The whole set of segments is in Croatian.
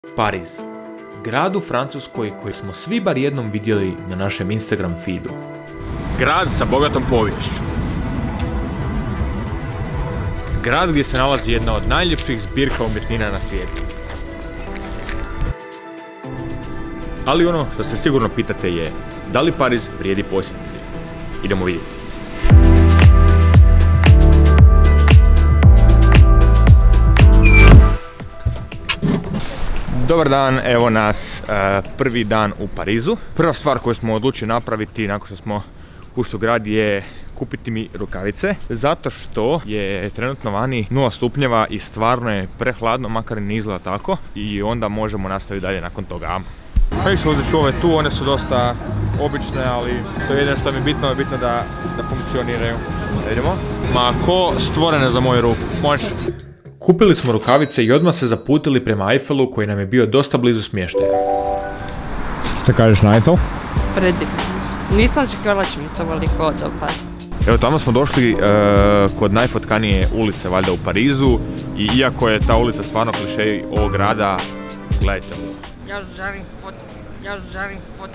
Pariz, grad u Francuskoj koji smo svi bar jednom vidjeli na našem Instagram feedu. Grad sa bogatom poviješću. Grad gdje se nalazi jedna od najljepših zbirka umjetnina na svijetu. Ali ono što se sigurno pitate je, da li Pariz vrijedi posjetiti? Idemo vidjeti. Dobar dan, evo nas prvi dan u Parizu. Prva stvar koju smo odlučili napraviti nakon što smo ušli u grad je kupiti mi rukavice, zato što je trenutno vani 0 stupnjeva i stvarno je prehladno, makar i ne izgleda tako, i onda možemo nastaviti dalje nakon toga. Više uzet ću ove tu, one su dosta obične, ali to je jedino što mi je bitno da funkcioniraju. Vidimo. Ma ko stvorene za moju ruku, možeš. Kupili smo rukavice i odmah se zaputili prema Eiffelu koji nam je bio dosta blizu smještaja. Što kažeš na Eiffel? Predivno. Nisam očekivala će mi se ovoliko dopasti. Evo, tamo smo došli kod najfotkanije ulice valjda u Parizu i iako je ta ulica stvarno klišej ovog grada, gledajte ovo. Ja želim foto.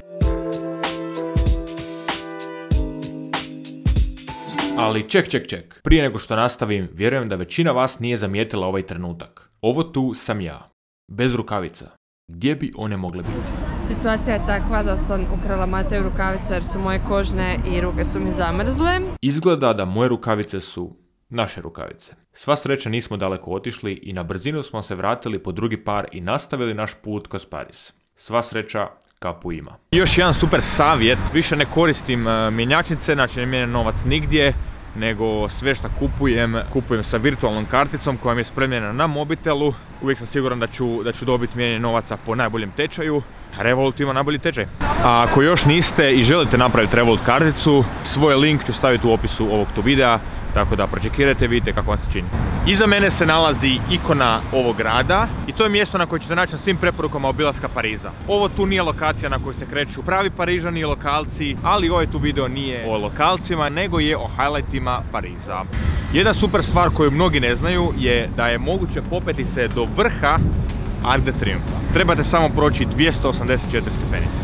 Ali ček. Prije nego što nastavim, vjerujem da većina vas nije zamijetila ovaj trenutak. Ovo tu sam ja. Bez rukavica. Gdje bi one mogle biti? Situacija je takva da sam ukrala Mateju rukavice jer su moje kožne i ruke su mi zamrzle. Izgleda da moje rukavice su naše rukavice. Sva sreća nismo daleko otišli i na brzinu smo se vratili po drugi par i nastavili naš put kroz Pariz. Sva sreća kapu ima. Još jedan super savjet, više ne koristim mjenjačnice, znači ne mijenjam novac nigdje, nego sve što kupujem sa virtualnom karticom koja mi je spremljena na mobitelu. Uvijek sam siguran da ću dobiti mijenjanje novaca po najboljem tečaju. Revolut ima najbolji tečaj. A ako još niste i želite napraviti Revolut karticu, svoj link ću staviti u opisu ovog tu videa, tako da pročekirajte, vidite kako vam se čini. Iza mene se nalazi ikona ovog grada i to je mjesto na koje ćete naći na svim preporukama obilaska Pariza. Ovo tu nije lokacija na kojoj se kreću pravi Parižani i lokalci, ali ovaj tu video nije o lokalcima, nego je o highlightima Pariza. Jedna super stvar koju mnogi ne znaju je da je moguće popeti se do vrha Arc de Triomphe. Trebate samo proći 284 stepenice.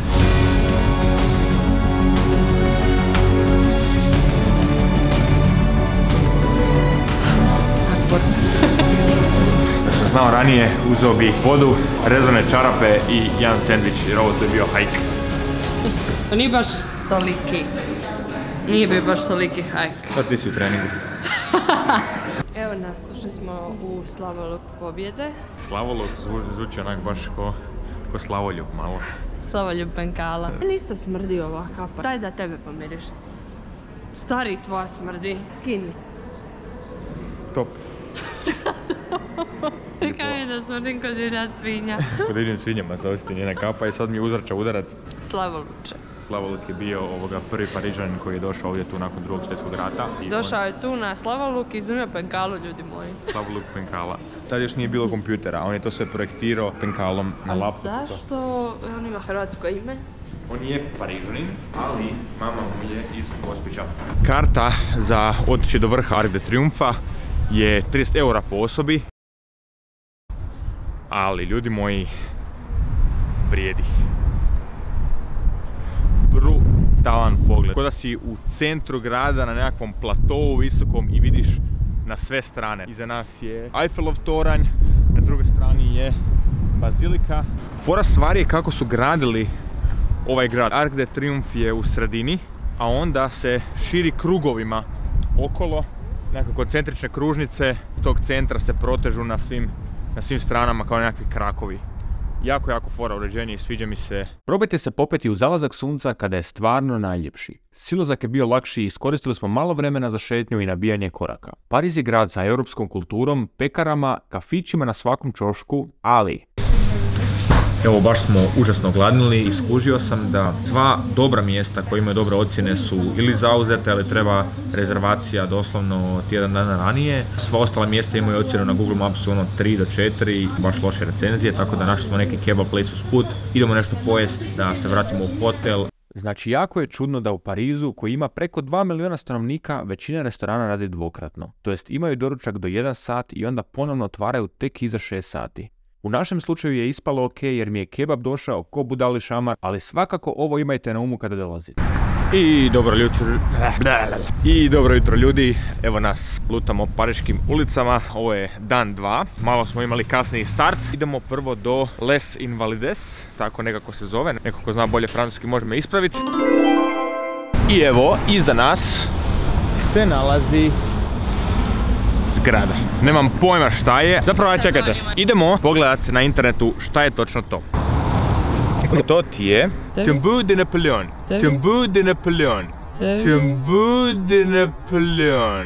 Da sam znao ranije, uzeo bi vodu, rezane čarape i jedan sendvič, jer ovo tu je bio hajk. To nije baš toliki. Nije bio baš toliki hajk. Pa ti si u treningu. Evo nas, ušli smo u Slavoluk pobjede. Slavoluk zvuči onak baš ko Slavoljub malo. Slavoljub Penkala. Nista smrdi ova kapa. Daj da tebe pomiriš. Stari tvoja smrdi. Skini. Top. Kaj mi da smrdim kod divlja svinja. Kod divljim svinjama se osjeti njena kapa i sad mi uzrača udarac. Slavoluče. Slavoluk je bio prvi Parižanin koji je došao ovdje tu nakon Drugog svjetskog rata. Došao je tu na Slavoluk i izumio Penkalu, ljudi moji. Slavoluk Penkala. Tad još nije bilo kompjutera, on je to sve projektirao Penkalom na laptopu. A zašto on ima hrvatsko ime? On je Parižanin, ali mama mu je iz Gospića. Karta za otići do vrha Arc de Triomphe je 30 eura po osobi. Ali, ljudi moji, vrijedi. Brutalan pogled. Kao da si u centru grada na nekakvom platovu visokom i vidiš na sve strane. Iza nas je Eiffelov toranj, na drugoj strani je bazilika. Fora stvari je kako su gradili ovaj grad. Arc de Triomphe je u sredini, a onda se širi krugovima okolo. Nekako centrične kružnice tog centra se protežu na svim stranama kao nekakvi krakovi. Jako fora uređenje i sviđa mi se. Probajte se popeti u zalazak sunca kada je stvarno najljepši. Silazak je bio lakši i iskoristili smo malo vremena za šetnju i nabijanje koraka. Pariz je grad sa europskom kulturom, pekarama, kafićima na svakom ćošku, ali... Evo, baš smo užasno gladnili i skužio sam da sva dobra mjesta koje imaju dobre ocjene su ili zauzete, ali treba rezervacija doslovno tjedan dana ranije. Sva ostala mjesta imaju ocjenu na Google Mapsu 3 do 4, baš loše recenzije, tako da našli smo neki kebab place usput. Idemo nešto pojesti da se vratimo u hotel. Znači, jako je čudno da u Parizu, koji ima preko 2 milijuna stanovnika, većina restorana radi dvokratno. To jest imaju doručak do 1 sat i onda ponovno otvaraju tek iza 6 sati. U našem slučaju je ispalo ok jer mi je kebab došao ko budali šamar, ali svakako ovo imajte na umu kada dolazite. I dobro jutro ljudi, evo nas lutamo pariškim ulicama, ovo je dan 2, malo smo imali kasniji start. Idemo prvo do Les Invalides, tako nekako se zove, neko ko zna bolje francuski može me ispraviti. I evo, iza nas se nalazi zgrada. Nemam pojma šta je, zapravo čekajte, idemo pogledati na internetu šta je točno to. To ti je Tombeau de Napoleon. Tombeau de Napoleon. Tombeau de Napoleon.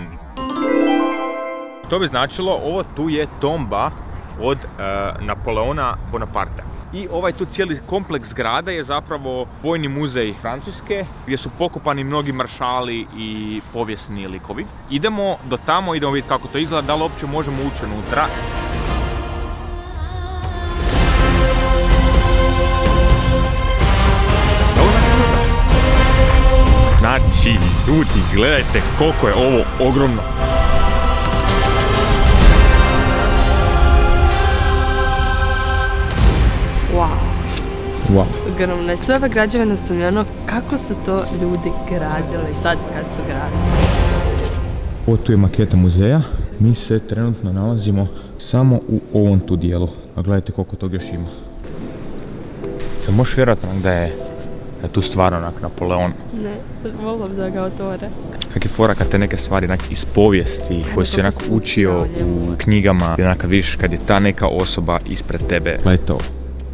To bi značilo, ovo tu je tomba od Napoleona Bonaparte. I ovaj tu cijeli kompleks zgrada je zapravo vojni muzej Francuske gdje su pokopani mnogi maršali i povijesni likovi. Idemo do tamo, idemo vidjeti kako to izgleda, da li uopće možemo ući unutra. Znači, ljudi, gledajte koliko je ovo ogromno. Wow. Ogromno je. Sve ove građevine su mi ono, kako su to ljudi gradili tad kad su gradili. Ovo tu je maketa muzeja. Mi se trenutno nalazimo samo u ovom tu dijelu. A gledajte koliko toga još ima. Se možeš vjerojatno da je tu stvarno onak Napoleon. Ne, volim da ga otvore. Kak je fora kad te neke stvari iz povijesti koje si onak učio u knjigama i onak vidiš kad je ta neka osoba ispred tebe. Gledajte ovo.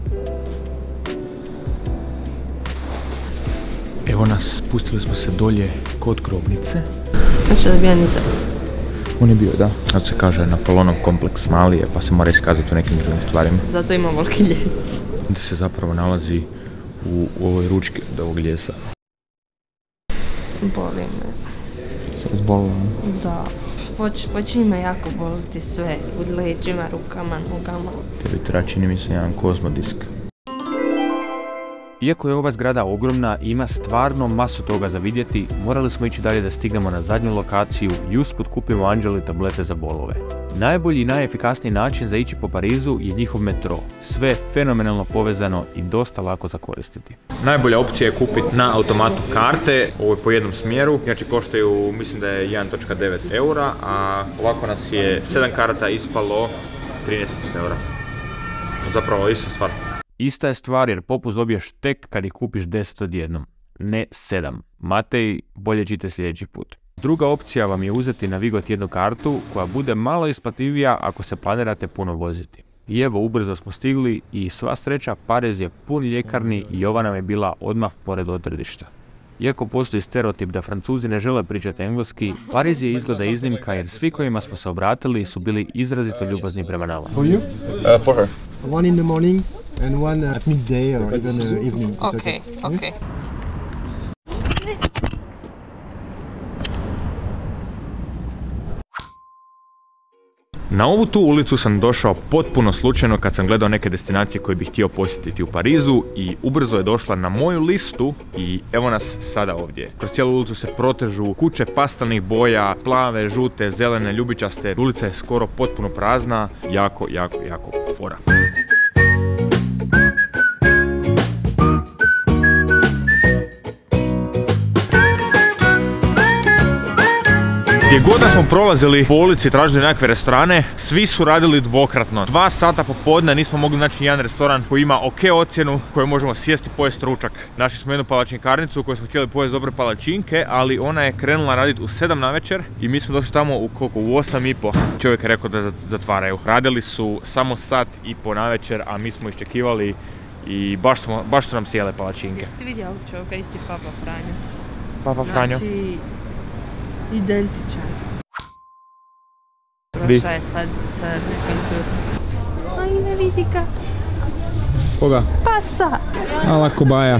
Evo nas, spustili smo se dolje kod grobnice. Znači da bio nizak. On je bio, da. Zato se kaže Napoleonov kompleks mali je, pa se mora iskazati u nekim drugim stvarima. Zato ima volki ljes. Gdje se zapravo nalazi u ovoj ručki od ovog ljesa. Boli me. Se razbolilo? Da. Počinje me jako boliti sve. U leđima, rukama, nogama. Tebi treba čini mi se jedan kozmodisk. Iako je ova zgrada ogromna i ima stvarno masu toga za vidjeti, morali smo ići dalje da stignemo na zadnju lokaciju i usput kupimo Anđeli tablete za bolove. Najbolji i najefikasniji način za ići po Parizu je njihov metro. Sve je fenomenalno povezano i dosta lako za koristiti. Najbolja opcija je kupiti na automatu karte, ovo je po jednom smjeru, znači koštaju, mislim da je 1.9 eura, a ovako nas je 7 karata ispalo 13 eura. Zapravo ista stvar. Ista je stvar jer popust dobiješ tek kad ih kupiš 10 odjednom, ne 7. Matej, bolje čite sljedeći put. Druga opcija vam je uzeti na Vigot jednu kartu koja bude malo isplativija ako se planirate puno voziti. I evo, ubrzo smo stigli i sva sreća Pariz je pun ljekarni i ova nam je bila odmah pored odredišta. Iako postoji stereotip da Francuzi ne žele pričati engleski, Pariz je izgleda iznimka jer svi kojima smo se obratili su bili izrazito ljubazni prema nama. For you? For her. One in the morning and one at midday or even evening. Okay. Na ovu tu ulicu sam došao potpuno slučajno kad sam gledao neke destinacije koje bih htio posjetiti u Parizu i ubrzo je došla na moju listu i evo nas sada ovdje. Kroz cijelu ulicu se protežu kuće pastelnih boja, plave, žute, zelene, ljubičaste. Ulica je skoro potpuno prazna, jako fora. Gdje god da smo prolazili po ulici i tražili nekakve restorane, svi su radili dvokratno. 2 sata popodne nismo mogli naći jedan restoran koji ima ok ocjenu, koju možemo sjesti i pojesti ručak. Našli smo jednu palačinkarnicu u kojoj smo htjeli pojesti dobre palačinke, ali ona je krenula raditi u 7 navečer i mi smo došli tamo u koliko? U 8:30. Čovjek je rekao da zatvaraju. Radili su samo 1.5 sata navečer, a mi smo iščekivali i baš su nam sjele palačinke. Jeste vidio ovog čovjeka, isti Papa Franjo? Papa Franjo? Znači, identičan. Vi? Prošao je sad sa nekim curom. Aj, ne vidi ga. Koga? Pasa! Ala kobaja.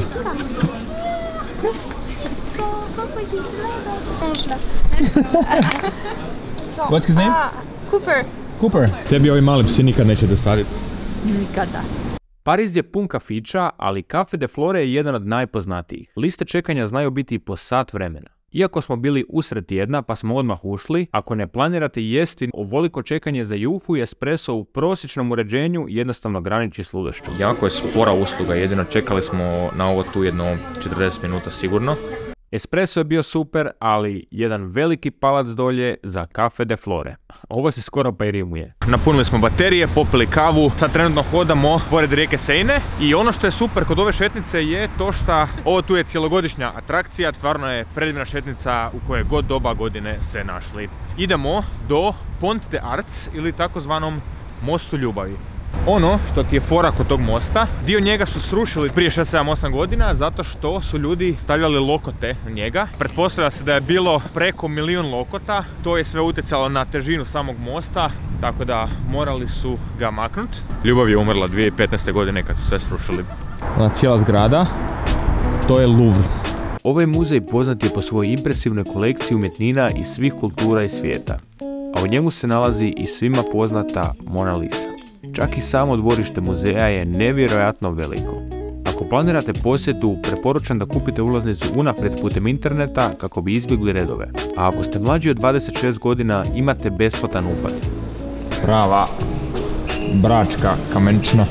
What's his name? Cooper. Cooper. Tebi ovi mali psi nikad neće dosaditi. Nikada. Pariz je pun kafića, ali Café de Flore je jedan od najpoznatijih. Liste čekanja znaju biti i po sat vremena. Iako smo bili usred tjedna pa smo odmah ušli, ako ne planirate jesti, ovoliko čekanje za juhu i espresso u prosječnom uređenju jednostavno graniči s ludošću. Jako je spora usluga, jedino čekali smo na ovo tu jedno 40 minuta sigurno. Espresso je bio super, ali jedan veliki palac dolje za Cafe de Flore. Ovo se skoro pa i rimuje. Napunili smo baterije, popili kavu, sad trenutno hodamo pored rijeke Seine i ono što je super kod ove šetnice je to što ovo tu je cjelogodišnja atrakcija, stvarno je predivna šetnica u kojoj god doba godine se našli. Idemo do Pont de Arts ili takozvanom mostu ljubavi. Ono što ti je fora kod tog mosta, dio njega su srušili prije 6-7-8 godina zato što su ljudi stavljali lokote na njega. Pretpostavlja se da je bilo preko 1 milijun lokota, to je sve utjecalo na težinu samog mosta, tako da morali su ga maknuti. Ljubav je umrla 2015. godine kad su sve srušili. Ona cijela zgrada, to je Louvre. Ovaj muzej poznat je po svojoj impresivnoj kolekciji umjetnina iz svih kultura i svijeta, a u njemu se nalazi i svima poznata Mona Lisa. Čak i samo dvorište muzeja je nevjerojatno veliko. Ako planirate posjetu, preporučam da kupite ulaznicu unaprijed putem interneta kako bi izbjegli redove. A ako ste mlađi od 26 godina, imate besplatan upad. Prava bračka kamenčna.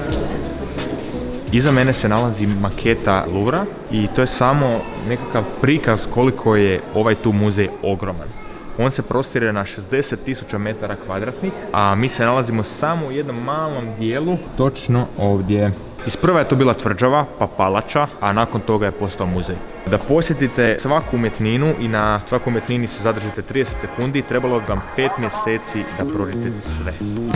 Iza mene se nalazi maketa Louvra i to je samo nekakav prikaz koliko je ovaj tu muzej ogroman. On se prostire na 60.000 metara kvadratnih, a mi se nalazimo samo u jednom malom dijelu, točno ovdje. Isprva je to bila tvrđava, pa palača, a nakon toga je postao muzej. Da posjetite svaku umjetninu i na svaku umjetnini se zadržite 30 sekundi, trebalo bi vam 5 mjeseci da prođete sve.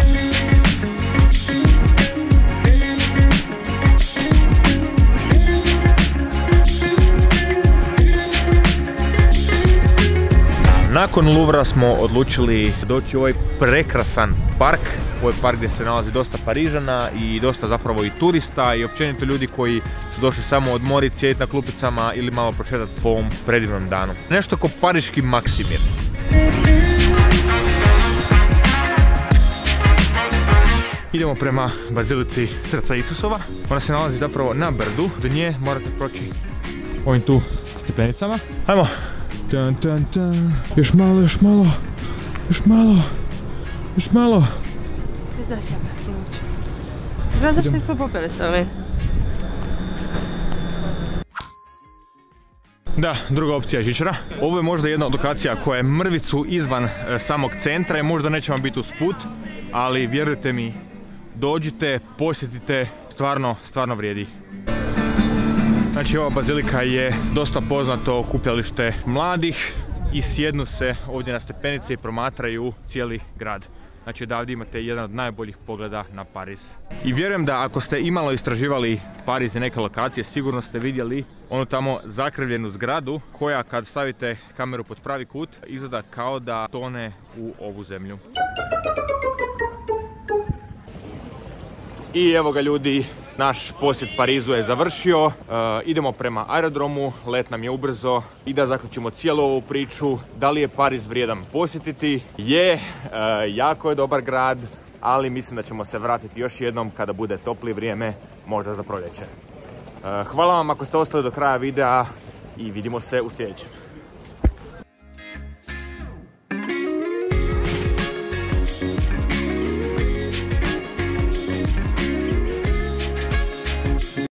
Nakon Louvra smo odlučili doći u ovaj prekrasan park. Ovo je park gdje se nalazi dosta Parižana i dosta zapravo i turista i općenito ljudi koji su došli samo odmoriti, sjediti na klupicama ili malo prošetati po ovom predivnom danu. Nešto ko pariški Maksimir. Idemo prema Bazilici Srca Isusova. Ona se nalazi zapravo na brdu. Do nje morate proći ovim tu stepenicama. Ajmo! Tan, tan, tan. Još malo, još malo, još malo, još malo. Zašto nismo popeli s ovim? Da, druga opcija je žičara. Ovo je možda jedna od lokacija koja je mrvicu izvan samog centra i možda nećemo biti usput, ali vjerujte mi, dođite, posjetite, stvarno vrijedi. Znači ova bazilika je dosta poznato okupljalište mladih i sjednu se ovdje na stepenice i promatraju cijeli grad. Znači odavdje imate jedan od najboljih pogleda na Pariz. I vjerujem da ako ste imalo istraživali Pariz i neke lokacije, sigurno ste vidjeli onu tamo zakrivljenu zgradu koja kad stavite kameru pod pravi kut izgleda kao da tone u ovu zemlju. I evo ga ljudi, naš posjet Parizu je završio, idemo prema aerodromu, let nam je ubrzo i da zaključimo cijelu ovu priču. Da li je Pariz vrijedan posjetiti? Je, jako je dobar grad, ali mislim da ćemo se vratiti još jednom kada bude topli vrijeme, možda za proljeće. Hvala vam ako ste ostali do kraja videa i vidimo se u sljedećem.